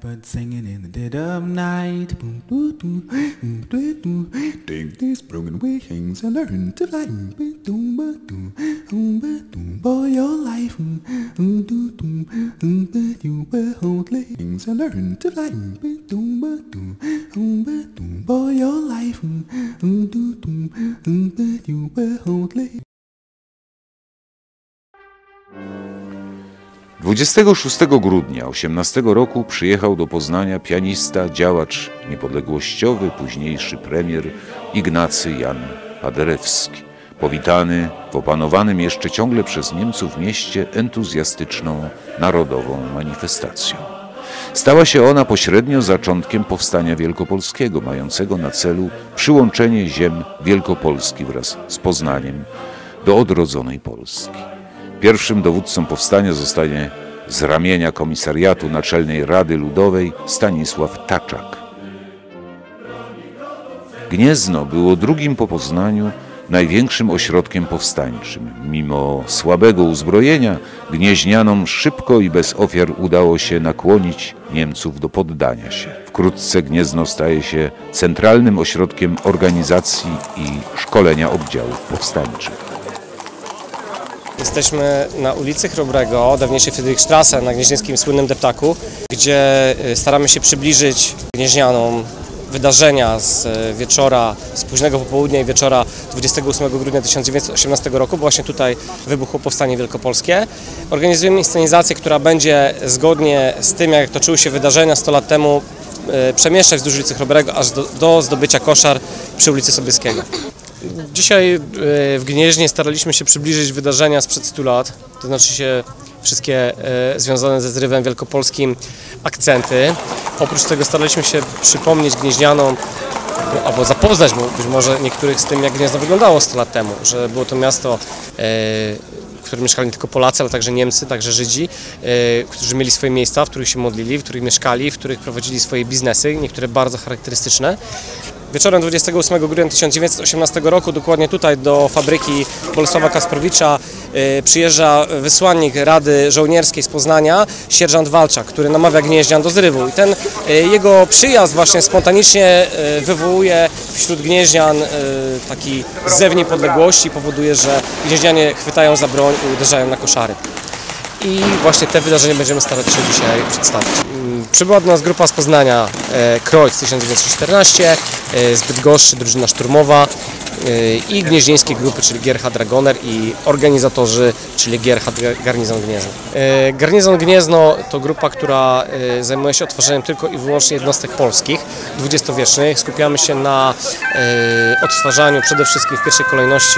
Birds singing in the dead of night. Boom, doo, doo, doo, doo. Take these broken wings and learn to fly. For your life, you will hold wings and learn to fly. For your life, you will hold 26 grudnia 18 roku przyjechał do Poznania pianista, działacz niepodległościowy, późniejszy premier Ignacy Jan Paderewski, powitany w opanowanym jeszcze ciągle przez Niemców mieście entuzjastyczną narodową manifestacją. Stała się ona pośrednio zaczątkiem powstania wielkopolskiego, mającego na celu przyłączenie ziem Wielkopolski wraz z Poznaniem do odrodzonej Polski. Pierwszym dowódcą powstania zostanie z ramienia Komisariatu Naczelnej Rady Ludowej Stanisław Taczak. Gniezno było drugim po Poznaniu największym ośrodkiem powstańczym. Mimo słabego uzbrojenia gnieźnianom szybko i bez ofiar udało się nakłonić Niemców do poddania się. Wkrótce Gniezno staje się centralnym ośrodkiem organizacji i szkolenia oddziałów powstańczych. Jesteśmy na ulicy Chrobrego, dawniejszej Friedrichstrasse, na gnieźnieńskim słynnym deptaku, gdzie staramy się przybliżyć gnieźnianom wydarzenia z wieczora, z późnego popołudnia i wieczora 28 grudnia 1918 roku, bo właśnie tutaj wybuchło Powstanie Wielkopolskie. Organizujemy inscenizację, która będzie zgodnie z tym, jak toczyły się wydarzenia 100 lat temu, przemieszczać wzdłuż ulicy Chrobrego aż do zdobycia koszar przy ulicy Sobieskiego. Dzisiaj w Gnieźnie staraliśmy się przybliżyć wydarzenia sprzed 100 lat, to znaczy się wszystkie związane ze zrywem wielkopolskim akcenty. Oprócz tego staraliśmy się przypomnieć gnieźnianom, albo zapoznać być może niektórych z tym, jak Gniezno wyglądało 100 lat temu, że było to miasto, w którym mieszkali nie tylko Polacy, ale także Niemcy, także Żydzi, którzy mieli swoje miejsca, w których się modlili, w których mieszkali, w których prowadzili swoje biznesy, niektóre bardzo charakterystyczne. Wieczorem 28 grudnia 1918 roku, dokładnie tutaj do fabryki Bolesława Kasprowicza, przyjeżdża wysłannik Rady Żołnierskiej z Poznania, sierżant Walczak, który namawia gnieźnian do zrywu. I ten jego przyjazd właśnie spontanicznie wywołuje wśród gnieźnian taki zew niepodległości, powoduje, że gnieźnianie chwytają za broń i uderzają na koszary. I właśnie te wydarzenia będziemy starać się dzisiaj przedstawić. Przybyła do nas grupa z Poznania Kreuz 1914, z Bydgoszczy drużyna szturmowa i gnieźnieńskie grupy, czyli Gerhard Dragoner i organizatorzy, czyli Gerhard Garnizon Gniezno. Garnizon Gniezno to grupa, która zajmuje się odtworzeniem tylko i wyłącznie jednostek polskich, dwudziestowiecznych. Skupiamy się na odtwarzaniu przede wszystkim w pierwszej kolejności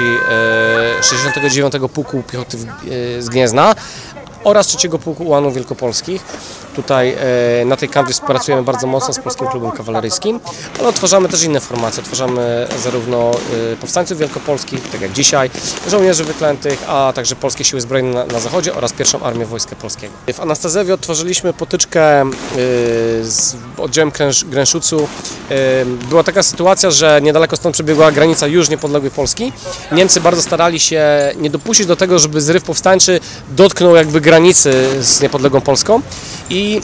69. Pułku Piechoty z Gniezna oraz 3. Pułku Ułanów Wielkopolskich. Tutaj na tej kanwie współpracujemy bardzo mocno z Polskim Klubem Kawaleryjskim, ale odtwarzamy też inne formacje. Odtwarzamy zarówno powstańców wielkopolskich, tak jak dzisiaj, żołnierzy wyklętych, a także Polskie Siły Zbrojne na Zachodzie oraz Pierwszą Armię Wojska Polskiego. W Anastazewie odtworzyliśmy potyczkę z oddziałem Gręszucu. Była taka sytuacja, że niedaleko stąd przebiegła granica już niepodległej Polski. Niemcy bardzo starali się nie dopuścić do tego, żeby zryw powstańczy dotknął jakby granicy z niepodległą Polską i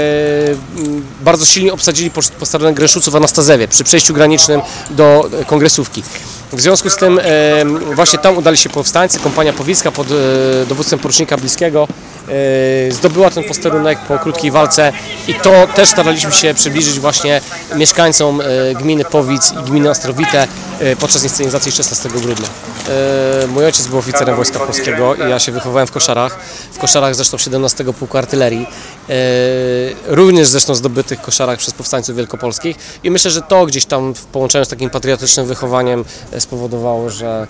bardzo silnie obsadzili posterunek Gręszuców w Anastazewie przy przejściu granicznym do Kongresówki. W związku z tym właśnie tam udali się powstańcy, kompania Powicka pod dowództwem porucznika Bliskiego zdobyła ten posterunek po krótkiej walce i to też staraliśmy się przybliżyć właśnie mieszkańcom gminy Powic i gminy Ostrowite podczas inscenizacji 16 grudnia. Mój ojciec był oficerem Wojska Polskiego i ja się wychowałem w Koszarach zresztą 17 Pułku Artylerii, również zresztą zdobytych Koszarach przez powstańców wielkopolskich i myślę, że to gdzieś tam w połączeniu z takim patriotycznym wychowaniem spowodowało, że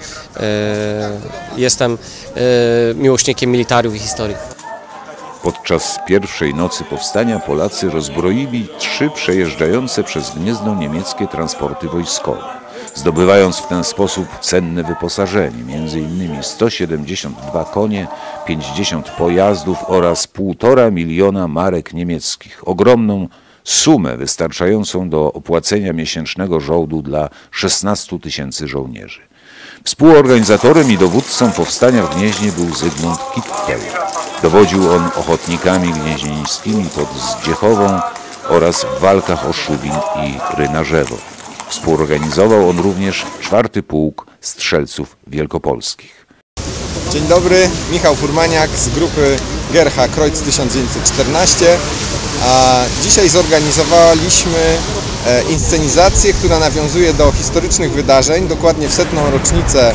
jestem miłośnikiem militariów i historii. Podczas pierwszej nocy powstania Polacy rozbroili 3 przejeżdżające przez Gniezno niemieckie transporty wojskowe, zdobywając w ten sposób cenne wyposażenie, m.in. 172 konie, 50 pojazdów oraz 1,5 miliona marek niemieckich. Ogromną sumę wystarczającą do opłacenia miesięcznego żołdu dla 16 000 żołnierzy. Współorganizatorem i dowódcą powstania w Gnieźnie był Zygmunt Kittel. Dowodził on ochotnikami gnieźnieńskimi pod Zdziechową oraz w walkach o Szubin i Rynarzewo. Współorganizował on również 4. Pułk Strzelców Wielkopolskich. Dzień dobry, Michał Furmaniak z grupy Gercha Kreuz 1914. Dzisiaj zorganizowaliśmy inscenizację, która nawiązuje do historycznych wydarzeń, dokładnie w 100. rocznicę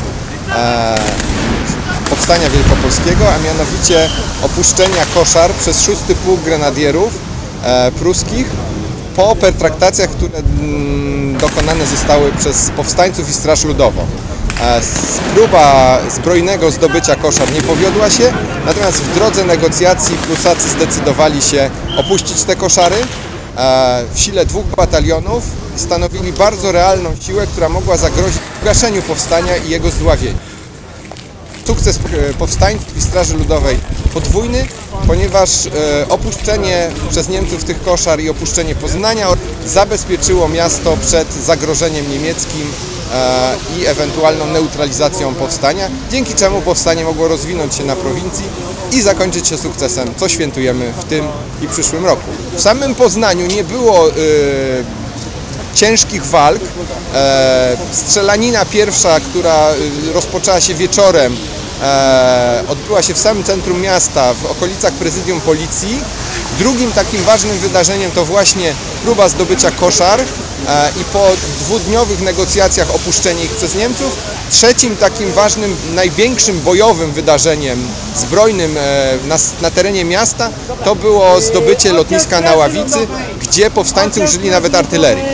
Powstania Wielkopolskiego, a mianowicie opuszczenia Koszar przez 6. Pułk Grenadierów pruskich po pertraktacjach, które dokonane zostały przez powstańców i Straż Ludową. Próba zbrojnego zdobycia Koszar nie powiodła się, natomiast w drodze negocjacji Prusacy zdecydowali się opuścić te Koszary. W sile 2 batalionów stanowili bardzo realną siłę, która mogła zagrozić ugaszeniu powstania i jego zdławieniu. Sukces powstańców i Straży Ludowej podwójny, ponieważ opuszczenie przez Niemców tych Koszar i opuszczenie Poznania zabezpieczyło miasto przed zagrożeniem niemieckim i ewentualną neutralizacją powstania, dzięki czemu powstanie mogło rozwinąć się na prowincji i zakończyć się sukcesem, co świętujemy w tym i przyszłym roku. W samym Poznaniu nie było ciężkich walk. Strzelanina pierwsza, która rozpoczęła się wieczorem, odbyła się w samym centrum miasta, w okolicach prezydium policji. Drugim takim ważnym wydarzeniem to właśnie próba zdobycia Koszar i po 2-dniowych negocjacjach opuszczenie ich przez Niemców. Trzecim takim ważnym, największym bojowym wydarzeniem zbrojnym na terenie miasta to było zdobycie lotniska na Ławicy, gdzie powstańcy użyli nawet artylerii.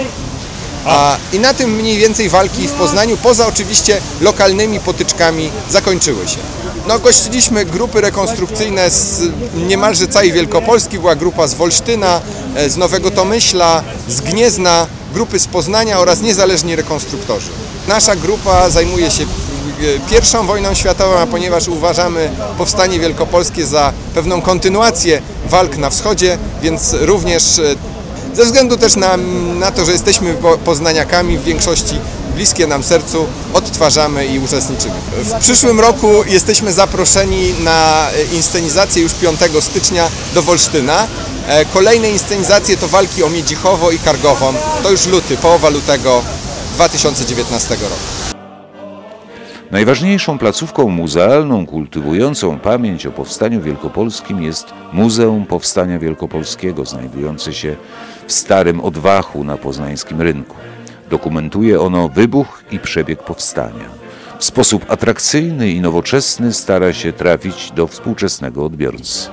I na tym mniej więcej walki w Poznaniu, poza oczywiście lokalnymi potyczkami, zakończyły się. No, gościliśmy grupy rekonstrukcyjne z niemalże całej Wielkopolski, była grupa z Wolsztyna, z Nowego Tomyśla, z Gniezna, grupy z Poznania oraz niezależni rekonstruktorzy. Nasza grupa zajmuje się I wojną światową, a ponieważ uważamy powstanie wielkopolskie za pewną kontynuację walk na wschodzie, więc również ze względu też na to, że jesteśmy poznaniakami, w większości bliskie nam sercu, odtwarzamy i uczestniczymy. W przyszłym roku jesteśmy zaproszeni na inscenizację już 5 stycznia do Wolsztyna. Kolejne inscenizacje to walki o Miedzichowo i Kargową. To już luty, połowa lutego 2019 roku. Najważniejszą placówką muzealną kultywującą pamięć o Powstaniu Wielkopolskim jest Muzeum Powstania Wielkopolskiego, znajdujące się w Starym Odwachu na poznańskim rynku. Dokumentuje ono wybuch i przebieg powstania. W sposób atrakcyjny i nowoczesny stara się trafić do współczesnego odbiorcy.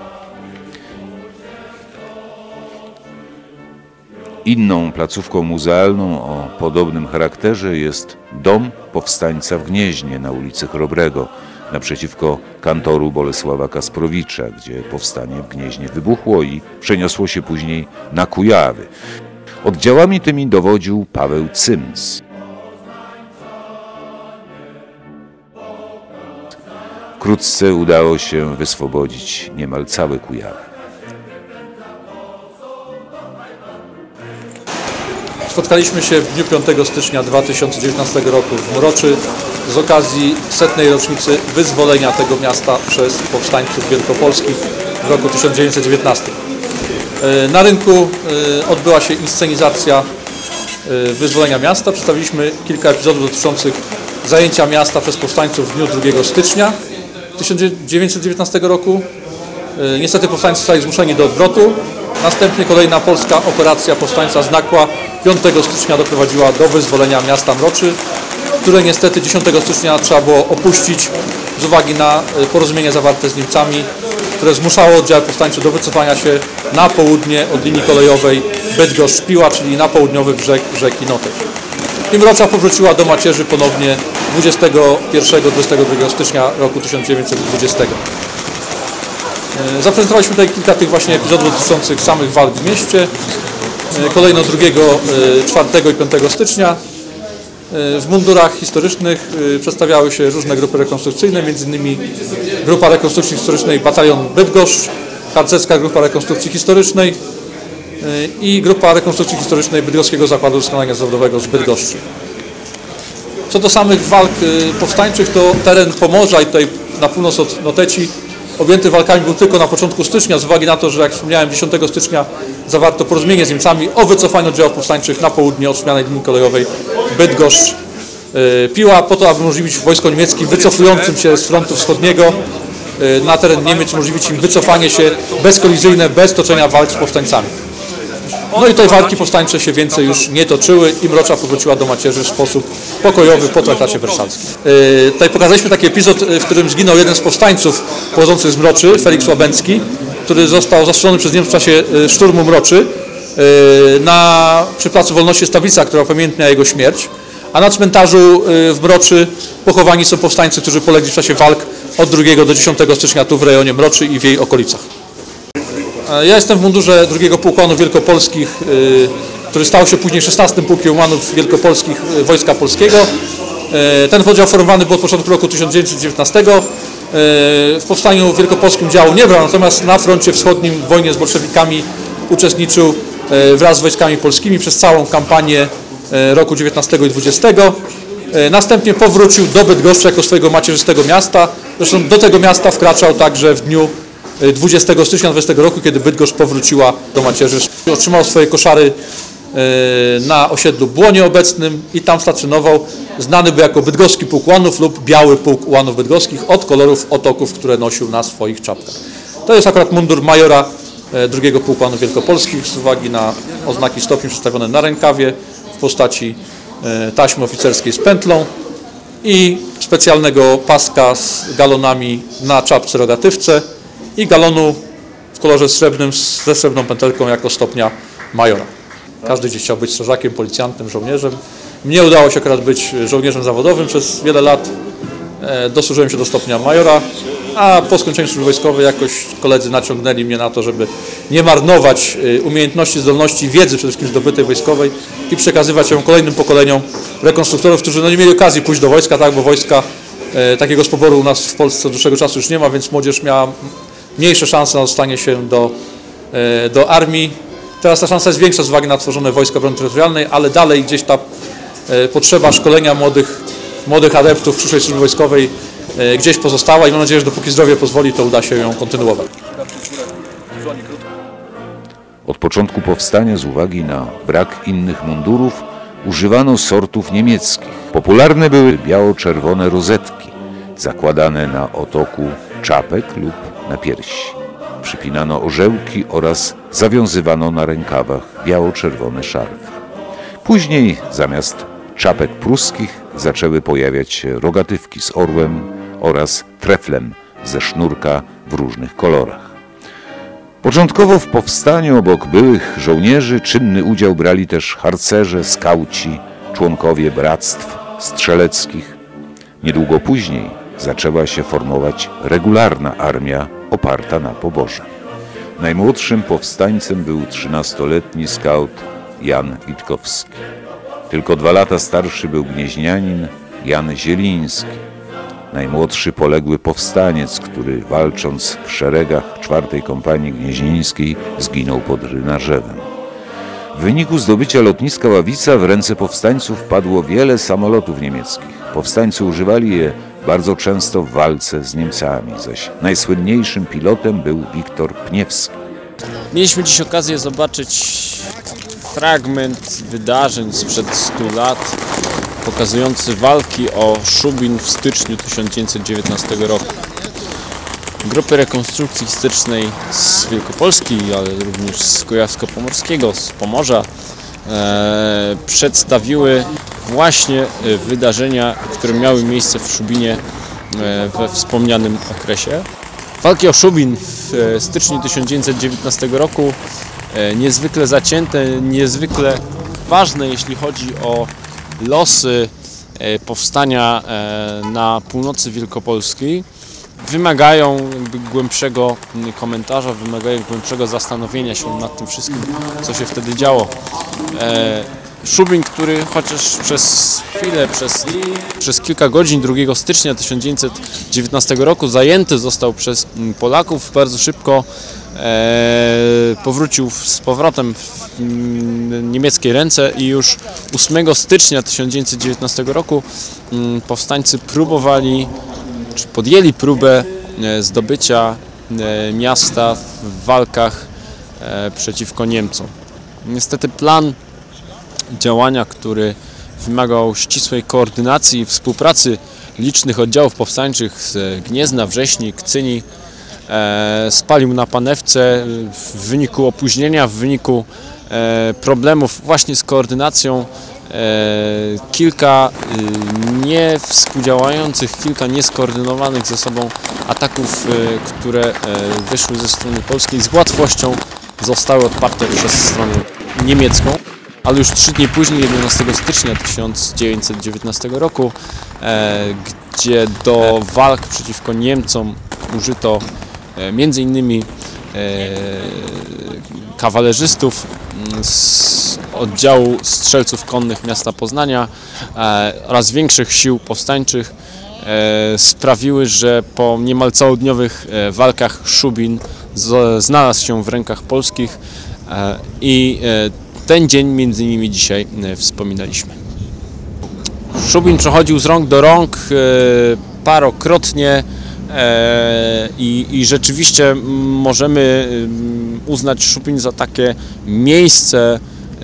Inną placówką muzealną o podobnym charakterze jest Dom Powstańca w Gnieźnie na ulicy Chrobrego, naprzeciwko kantoru Bolesława Kasprowicza, gdzie powstanie w Gnieźnie wybuchło i przeniosło się później na Kujawy. Oddziałami tymi dowodził Paweł Cymc. Wkrótce udało się wyswobodzić niemal całe Kujawy. Spotkaliśmy się w dniu 5 stycznia 2019 roku w Mroczy z okazji 100. rocznicy wyzwolenia tego miasta przez powstańców wielkopolskich w roku 1919. Na rynku odbyła się inscenizacja wyzwolenia miasta. Przedstawiliśmy kilka epizodów dotyczących zajęcia miasta przez powstańców w dniu 2 stycznia 1919 roku. Niestety powstańcy zostali zmuszeni do odwrotu. Następnie kolejna polska operacja powstańca z Nakła 5 stycznia doprowadziła do wyzwolenia miasta Mroczy, które niestety 10 stycznia trzeba było opuścić z uwagi na porozumienie zawarte z Niemcami, które zmuszało oddziały powstańcze do wycofania się na południe od linii kolejowej Bydgoszcz-Piła, czyli na południowy brzeg rzeki Noteć. I Mrocza powróciła do macierzy ponownie 21-22 stycznia roku 1920. Zaprezentowaliśmy tutaj kilka tych właśnie epizodów dotyczących samych walk w mieście. Kolejno 2, 4 i 5 stycznia. W mundurach historycznych przedstawiały się różne grupy rekonstrukcyjne, m.in. Grupa Rekonstrukcji Historycznej Batalion Bydgoszcz, Harcerska Grupa Rekonstrukcji Historycznej i Grupa Rekonstrukcji Historycznej Bydgoskiego Zakładu Doskonalenia Zawodowego z Bydgoszczy. Co do samych walk powstańczych, to teren Pomorza i tutaj na północ od Noteci objęty walkami był tylko na początku stycznia, z uwagi na to, że jak wspomniałem 10 stycznia zawarto porozumienie z Niemcami o wycofaniu oddziałów powstańczych na południe od wspomnianej linii kolejowej Bydgoszcz-Piła, po to, aby umożliwić wojsko niemieckim wycofującym się z frontu wschodniego na teren Niemiec, umożliwić im wycofanie się bezkolizyjne, bez toczenia walk z powstańcami. No i te walki powstańcze się więcej już nie toczyły i Mrocza powróciła do macierzy w sposób pokojowy po traktacie wersalskim. Tutaj pokazaliśmy taki epizod, w którym zginął jeden z powstańców pochodzących z Mroczy, Felix Łabęcki, który został zastrzelony przez Niemców w czasie szturmu Mroczy przy Placu Wolności jest tablica, która upamiętnia jego śmierć, a na cmentarzu w Mroczy pochowani są powstańcy, którzy polegli w czasie walk od 2 do 10 stycznia tu w rejonie Mroczy i w jej okolicach. Ja jestem w mundurze 2 Pułku Wielkopolskich, który stał się później 16. Pułkiem Ułanów Wielkopolskich Wojska Polskiego. Ten oddział formowany był od początku roku 1919. W powstaniu wielkopolskim działu nie brał, natomiast na froncie wschodnim w wojnie z bolszewikami uczestniczył wraz z wojskami polskimi przez całą kampanię roku 19 i 20. Następnie powrócił do Bydgoszczy jako swojego macierzystego miasta. Zresztą do tego miasta wkraczał także w dniu 20 stycznia 20 roku, kiedy Bydgoszcz powróciła do macierzy. Otrzymał swoje koszary na osiedlu Błonie obecnym i tam stacjonował. Znany był jako Bydgoski Pułk Ułanów lub Biały Pułk Ułanów Bydgoskich od kolorów otoków, które nosił na swoich czapkach. To jest akurat mundur majora 2 Pułku Ułanów Wielkopolskich z uwagi na oznaki stopni przedstawione na rękawie w postaci taśmy oficerskiej z pętlą i specjalnego paska z galonami na czapce rogatywce i galonu w kolorze srebrnym ze srebrną pętelką jako stopnia majora. Każdy gdzieś chciał być strażakiem, policjantem, żołnierzem. Mnie udało się akurat być żołnierzem zawodowym przez wiele lat. Dosłużyłem się do stopnia majora, a po skończeniu służby wojskowej jakoś koledzy naciągnęli mnie na to, żeby nie marnować umiejętności, zdolności, wiedzy przede wszystkim zdobytej wojskowej i przekazywać ją kolejnym pokoleniom rekonstruktorów, którzy nie mieli okazji pójść do wojska, tak, bo wojska takiego z poboru u nas w Polsce od dłuższego czasu już nie ma, więc młodzież miała mniejsze szanse na dostanie się do armii. Teraz ta szansa jest większa z uwagi na tworzone Wojska Obrony Terytorialnej, ale dalej gdzieś ta potrzeba szkolenia młodych adeptów przyszłej służby wojskowej gdzieś pozostała i mam nadzieję, że dopóki zdrowie pozwoli, to uda się ją kontynuować. Od początku powstania z uwagi na brak innych mundurów używano sortów niemieckich. Popularne były biało-czerwone rozetki, zakładane na otoku czapek lub na piersi. Przypinano orzełki oraz zawiązywano na rękawach biało-czerwone szarfy. Później zamiast czapek pruskich zaczęły pojawiać się rogatywki z orłem oraz treflem ze sznurka w różnych kolorach. Początkowo w powstaniu obok byłych żołnierzy czynny udział brali też harcerze, skauci, członkowie bractw strzeleckich. Niedługo później zaczęła się formować regularna armia oparta na poborze. Najmłodszym powstańcem był 13-letni skaut Jan Witkowski. Tylko 2 lata starszy był gnieźnianin Jan Zieliński. Najmłodszy poległy powstaniec, który walcząc w szeregach 4. Kompanii Gnieźnieńskiej zginął pod Rynarzewem. W wyniku zdobycia lotniska Ławica w ręce powstańców padło wiele samolotów niemieckich. Powstańcy używali je bardzo często w walce z Niemcami, zaś najsłynniejszym pilotem był Wiktor Pniewski. Mieliśmy dziś okazję zobaczyć fragment wydarzeń sprzed 100 lat pokazujący walki o Szubin w styczniu 1919 roku. Grupy rekonstrukcji historycznej z Wielkopolski, ale również z Kujawsko-Pomorskiego, z Pomorza przedstawiły właśnie wydarzenia, które miały miejsce w Szubinie we wspomnianym okresie. Walki o Szubin w styczniu 1919 roku niezwykle zacięte, niezwykle ważne, jeśli chodzi o losy powstania na północy Wielkopolskiej, wymagają jakby głębszego komentarza, wymagają głębszego zastanowienia się nad tym wszystkim, co się wtedy działo. Szubin, który chociaż przez chwilę, przez kilka godzin 2 stycznia 1919 roku zajęty został przez Polaków, bardzo szybko powrócił z powrotem w niemieckie ręce i już 8 stycznia 1919 roku powstańcy próbowali, czy podjęli próbę zdobycia miasta w walkach przeciwko Niemcom. Niestety plan działania, który wymagał ścisłej koordynacji i współpracy licznych oddziałów powstańczych z Gniezna, Wrześni, Kcyni, spalił na panewce w wyniku opóźnienia, w wyniku problemów właśnie z koordynacją. Kilka niewspółdziałających, kilka nieskoordynowanych ze sobą ataków, które wyszły ze strony polskiej, z łatwością zostały odparte przez stronę niemiecką. Ale już 3 dni później, 11 stycznia 1919 roku, gdzie do walk przeciwko Niemcom użyto m.in. kawalerzystów z oddziału strzelców konnych miasta Poznania oraz większych sił powstańczych, sprawiły, że po niemal całodniowych walkach Szubin znalazł się w rękach polskich i ten dzień między innymi dzisiaj wspominaliśmy. Szubin przechodził z rąk do rąk parokrotnie i rzeczywiście możemy uznać Szubin za takie miejsce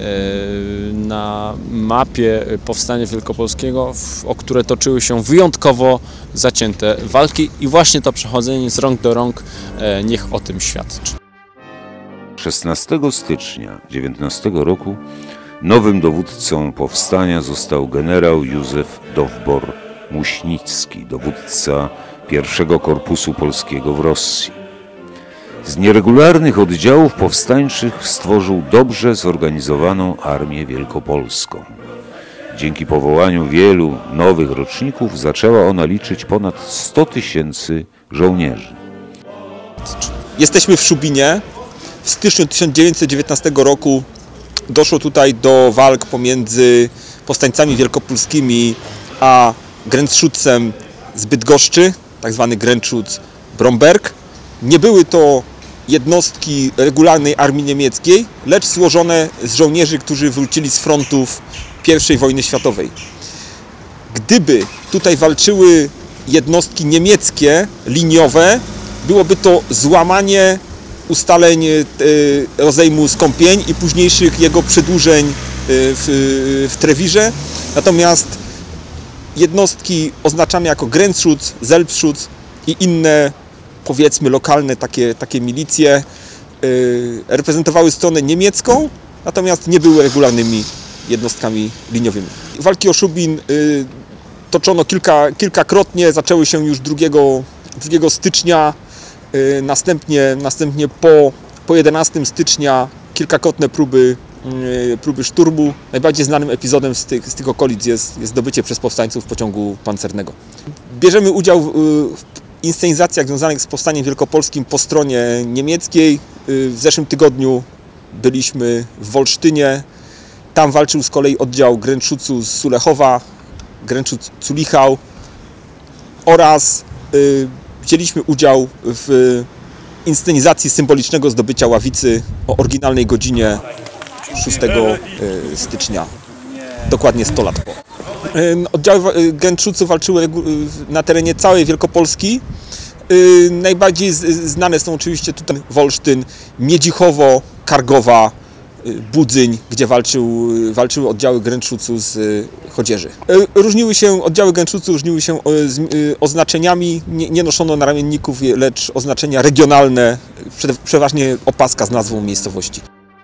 na mapie powstania wielkopolskiego, o które toczyły się wyjątkowo zacięte walki i właśnie to przechodzenie z rąk do rąk niech o tym świadczy. 16 stycznia 19 roku nowym dowódcą powstania został generał Józef Dowbor-Muśnicki, dowódca I Korpusu Polskiego w Rosji. Z nieregularnych oddziałów powstańczych stworzył dobrze zorganizowaną Armię Wielkopolską. Dzięki powołaniu wielu nowych roczników zaczęła ona liczyć ponad 100 000 żołnierzy. Jesteśmy w Szubinie. W styczniu 1919 roku doszło tutaj do walk pomiędzy powstańcami wielkopolskimi a Grenzschutzem z Bydgoszczy, tak zwany Grenzschutz Bromberg. Nie były to jednostki regularnej armii niemieckiej, lecz złożone z żołnierzy, którzy wrócili z frontów I wojny światowej. Gdyby tutaj walczyły jednostki niemieckie, liniowe, byłoby to złamanie ustaleń rozejmu skąpień i późniejszych jego przedłużeń w Trewirze. Natomiast jednostki oznaczane jako Grenzschutz, Selbstschutz i inne, powiedzmy, lokalne takie milicje reprezentowały stronę niemiecką, natomiast nie były regularnymi jednostkami liniowymi. Walki o Szubin toczono kilkakrotnie, zaczęły się już 2 stycznia, następnie po 11 stycznia kilkakrotne próby szturmu. Najbardziej znanym epizodem z tych okolic jest zdobycie przez powstańców pociągu pancernego. Bierzemy udział w inscenizacjach związanych z powstaniem wielkopolskim po stronie niemieckiej. W zeszłym tygodniu byliśmy w Wolsztynie. Tam walczył z kolei oddział Grenzschutzu z Sulechowa, Grenzschutz Zulichau, oraz wzięliśmy udział w inscenizacji symbolicznego zdobycia Ławicy o oryginalnej godzinie 6 stycznia, dokładnie 100 lat po. Oddziały Grenzschutzu walczyły na terenie całej Wielkopolski. Najbardziej znane są oczywiście tutaj Wolsztyn, Miedzichowo, Kargowa, Budzyń, gdzie walczyły oddziały Grenzschutzu z Chodzieży. Oddziały Grenzschutzu różniły się oznaczeniami, nie noszono na ramienników, lecz oznaczenia regionalne, przeważnie opaska z nazwą miejscowości.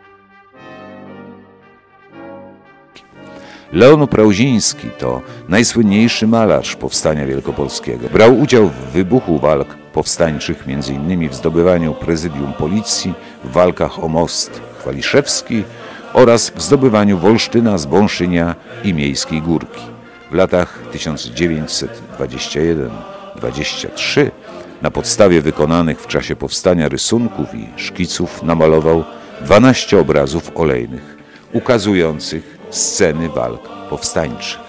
Leon Prauziński to najsłynniejszy malarz powstania wielkopolskiego. Brał udział w wybuchu walk powstańczych, m.in. w zdobywaniu prezydium policji, w walkach o most Chwaliszewski oraz w zdobywaniu Wolsztyna, Zbąszynia i Miejskiej Górki. W latach 1921-23 na podstawie wykonanych w czasie powstania rysunków i szkiców namalował 12 obrazów olejnych ukazujących sceny walk powstańczych.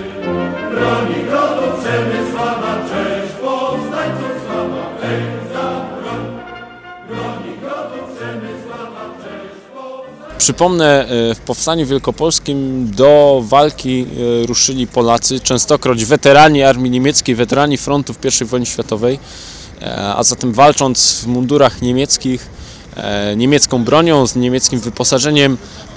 Przypomnę, w powstaniu wielkopolskim do walki ruszyli Polacy, częstokroć weterani armii niemieckiej, weterani frontów I wojny światowej. a zatem walcząc w mundurach niemieckich, niemiecką bronią, z niemieckim wyposażeniem,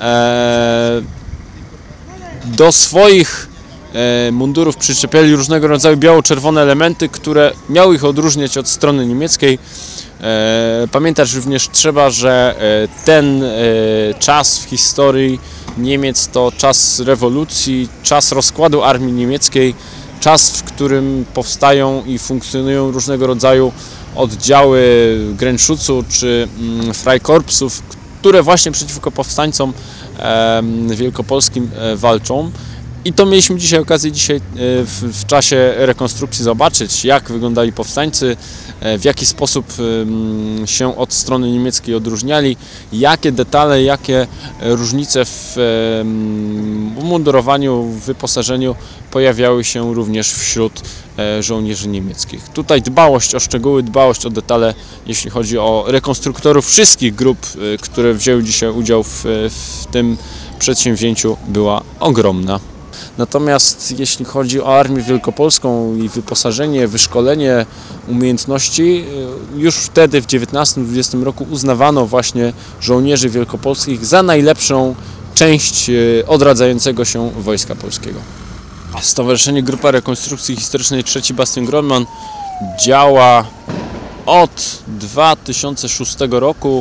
do swoich mundurów przyczepiali różnego rodzaju biało-czerwone elementy, które miały ich odróżniać od strony niemieckiej. Pamiętać również trzeba, że ten czas w historii Niemiec to czas rewolucji, czas rozkładu armii niemieckiej, czas, w którym powstają i funkcjonują różnego rodzaju oddziały Grenzschutzu czy Freikorpsów, które właśnie przeciwko powstańcom wielkopolskim walczą. I to mieliśmy dzisiaj okazję w czasie rekonstrukcji zobaczyć, jak wyglądali powstańcy, w jaki sposób się od strony niemieckiej odróżniali, jakie detale, jakie różnice w umundurowaniu, w wyposażeniu pojawiały się również wśród żołnierzy niemieckich. Tutaj dbałość o szczegóły, dbałość o detale, jeśli chodzi o rekonstruktorów wszystkich grup, które wzięły dzisiaj udział w tym przedsięwzięciu, była ogromna. Natomiast jeśli chodzi o Armię Wielkopolską i wyposażenie, wyszkolenie, umiejętności, już wtedy w XIX-XX roku uznawano właśnie żołnierzy wielkopolskich za najlepszą część odradzającego się Wojska Polskiego. Stowarzyszenie Grupa Rekonstrukcji Historycznej III Bastion Grodman działa od 2006 roku.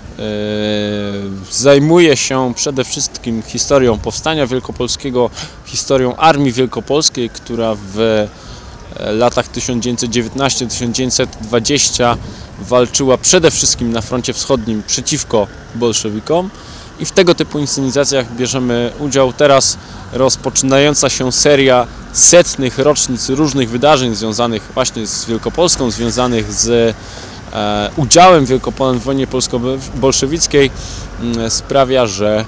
Zajmuje się przede wszystkim historią Powstania Wielkopolskiego, historią Armii Wielkopolskiej, która w latach 1919-1920 walczyła przede wszystkim na froncie wschodnim przeciwko bolszewikom i w tego typu inscenizacjach bierzemy udział. Teraz rozpoczynająca się seria setnych rocznic różnych wydarzeń związanych właśnie z Wielkopolską, związanych z udziałem Wielkopolan w wojnie polsko-bolszewickiej sprawia, że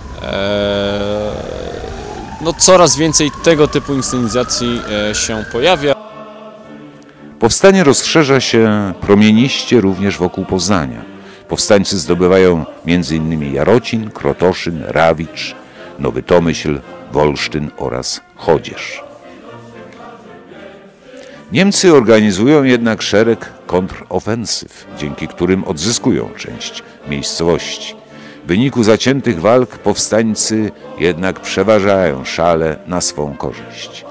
coraz więcej tego typu inscenizacji się pojawia. Powstanie rozszerza się promieniście również wokół Poznania. Powstańcy zdobywają m.in. Jarocin, Krotoszyn, Rawicz, Nowy Tomyśl, Wolsztyn oraz Chodzież. Niemcy organizują jednak szereg kontrofensyw, dzięki którym odzyskują część miejscowości. W wyniku zaciętych walk powstańcy jednak przeważają szale na swą korzyść.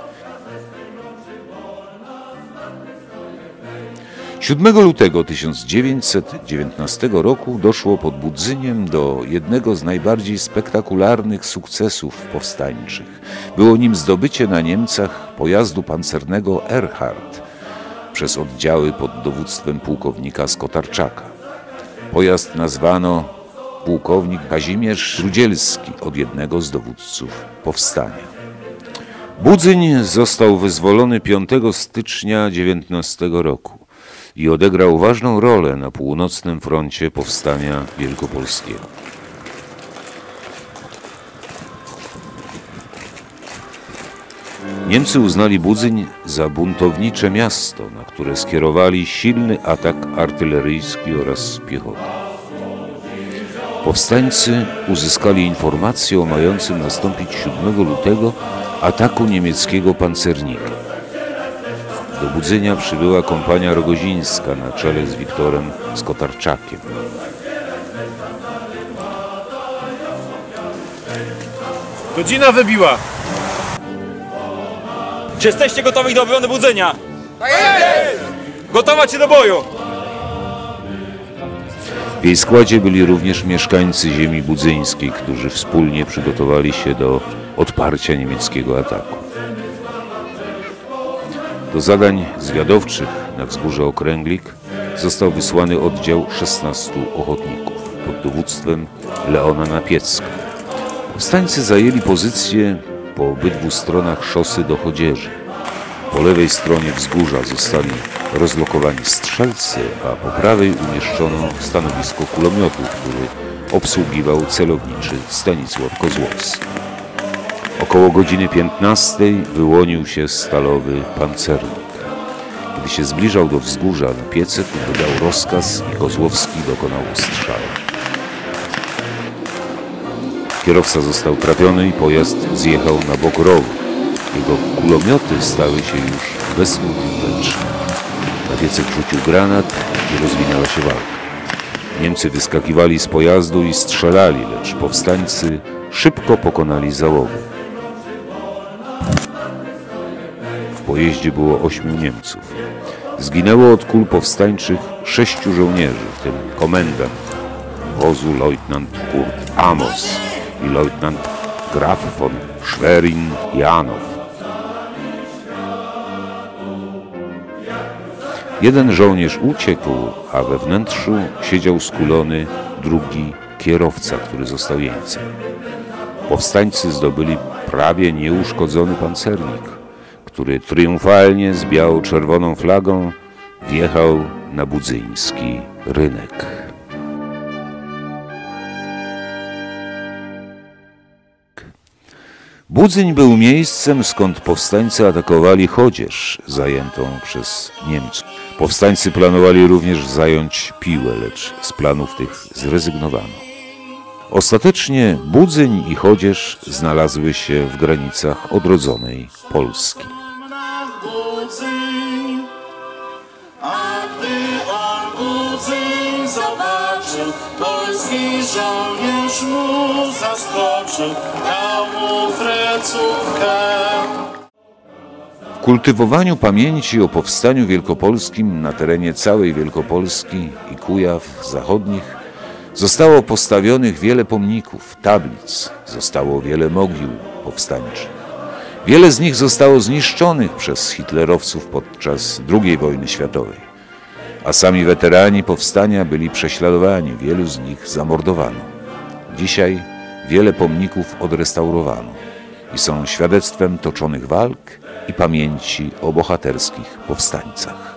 7 lutego 1919 roku doszło pod Budzyniem do jednego z najbardziej spektakularnych sukcesów powstańczych. Było nim zdobycie na Niemcach pojazdu pancernego Erhard przez oddziały pod dowództwem pułkownika Skotarczaka. Pojazd nazwano pułkownik Kazimierz Rudzielski od jednego z dowódców powstania. Budzyń został wyzwolony 5 stycznia 19 roku i odegrał ważną rolę na północnym froncie powstania wielkopolskiego. Niemcy uznali Budzyń za buntownicze miasto, na które skierowali silny atak artyleryjski oraz piechoty. Powstańcy uzyskali informację o mającym nastąpić 7 lutego ataku niemieckiego pancernika. Do Budzenia przybyła kompania rogozińska na czele z Wiktorem Skotarczakiem. Godzina wybiła. Czy jesteście gotowi do obrony Budzenia? Tak jest! Gotować się do boju! W jej składzie byli również mieszkańcy ziemi budzyńskiej, którzy wspólnie przygotowali się do odparcia niemieckiego ataku. Do zadań zwiadowczych na wzgórze Okręglik został wysłany oddział 16 ochotników pod dowództwem Leona Napiecka. Powstańcy zajęli pozycję po obydwu stronach szosy do Chodzieży. Po lewej stronie wzgórza zostali rozlokowani strzelcy, a po prawej umieszczono stanowisko kulomiotu, który obsługiwał celowniczy Stanisław Kozłowski. Około godziny 15 wyłonił się stalowy pancernik. Kiedy się zbliżał do wzgórza, Napiecek wydał rozkaz i Kozłowski dokonał strzału. Kierowca został trafiony i pojazd zjechał na bok rowu. Jego kulomioty stały się już bezużyteczne. Papiecek rzucił granat i rozwinęła się walka. Niemcy wyskakiwali z pojazdu i strzelali, lecz powstańcy szybko pokonali załogę. W pojeździe było 8 Niemców. Zginęło od kul powstańczych 6 żołnierzy, w tym komendant wozu leutnant Kurt Amos i leutnant Graf von Schwerin-Janow. Jeden żołnierz uciekł, a we wnętrzu siedział skulony drugi kierowca, który został jeńcem. Powstańcy zdobyli prawie nieuszkodzony pancernik, który triumfalnie z biało-czerwoną flagą wjechał na budzyński rynek. Budzyń był miejscem, skąd powstańcy atakowali Chodzież, zajętą przez Niemców. Powstańcy planowali również zająć Piłę, lecz z planów tych zrezygnowano. Ostatecznie Budzyń i Chodzież znalazły się w granicach odrodzonej Polski. A gdy on Budzyń zobaczył, polski żołnierz mu zaskoczył, dał mu frecówkę. W kultywowaniu pamięci o powstaniu wielkopolskim na terenie całej Wielkopolski i Kujaw zachodnich zostało postawionych wiele pomników, tablic, zostało wiele mogił powstańczych. Wiele z nich zostało zniszczonych przez hitlerowców podczas II wojny światowej, a sami weterani powstania byli prześladowani, wielu z nich zamordowano. Dzisiaj wiele pomników odrestaurowano i są świadectwem toczonych walk i pamięci o bohaterskich powstańcach.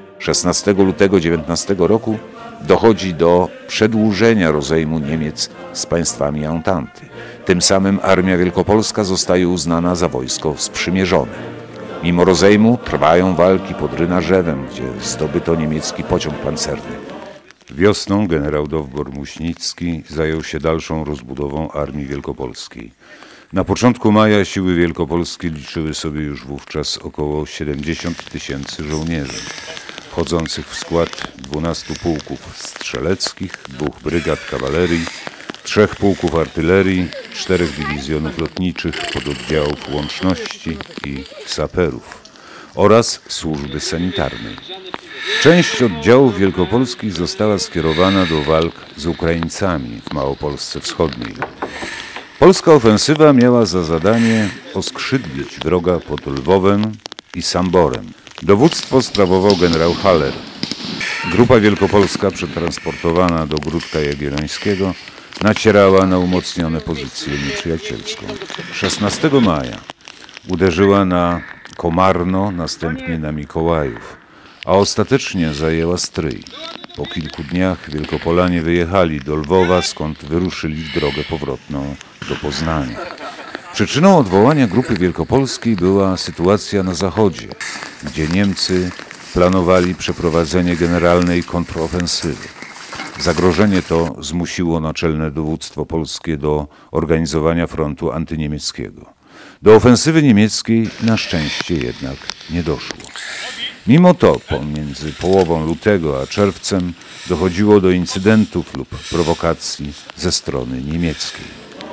16 lutego 19 roku dochodzi do przedłużenia rozejmu Niemiec z państwami Ententy. Tym samym Armia Wielkopolska zostaje uznana za wojsko sprzymierzone. Mimo rozejmu trwają walki pod Rynarzewem, gdzie zdobyto niemiecki pociąg pancerny. Wiosną generał Dowbor-Muśnicki zajął się dalszą rozbudową Armii Wielkopolskiej. Na początku maja siły wielkopolskie liczyły sobie już wówczas około 70 000 żołnierzy, wchodzących w skład 12 pułków strzeleckich, 2 brygad kawalerii, 3 pułków artylerii, 4 dywizjonów lotniczych, pododdziałów łączności i saperów oraz służby sanitarnej. Część oddziałów wielkopolskich została skierowana do walk z Ukraińcami w Małopolsce Wschodniej. Polska ofensywa miała za zadanie oskrzydlić wroga pod Lwowem i Samborem. Dowództwo sprawował generał Haller. Grupa wielkopolska przetransportowana do Gródka Jagiellońskiego nacierała na umocnione pozycje nieprzyjacielską. 16 maja uderzyła na Komarno, następnie na Mikołajów, a ostatecznie zajęła Stryj. Po kilku dniach Wielkopolanie wyjechali do Lwowa, skąd wyruszyli w drogę powrotną do Poznania. Przyczyną odwołania Grupy Wielkopolskiej była sytuacja na zachodzie, gdzie Niemcy planowali przeprowadzenie generalnej kontrofensywy. Zagrożenie to zmusiło naczelne dowództwo polskie do organizowania frontu antyniemieckiego. Do ofensywy niemieckiej na szczęście jednak nie doszło. Mimo to pomiędzy połową lutego a czerwcem dochodziło do incydentów lub prowokacji ze strony niemieckiej.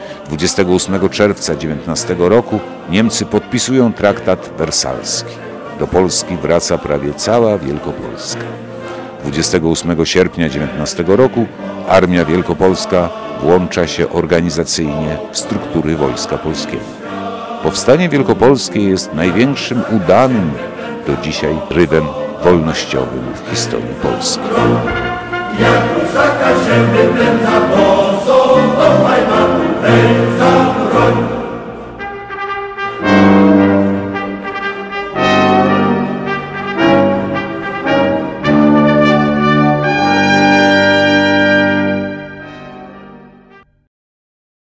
28 czerwca 19 roku Niemcy podpisują traktat wersalski. Do Polski wraca prawie cała Wielkopolska. 28 sierpnia 19 roku Armia Wielkopolska włącza się organizacyjnie w struktury Wojska Polskiego. Powstanie wielkopolskie jest największym udanym do dzisiaj rywem wolnościowym w historii Polski. Jak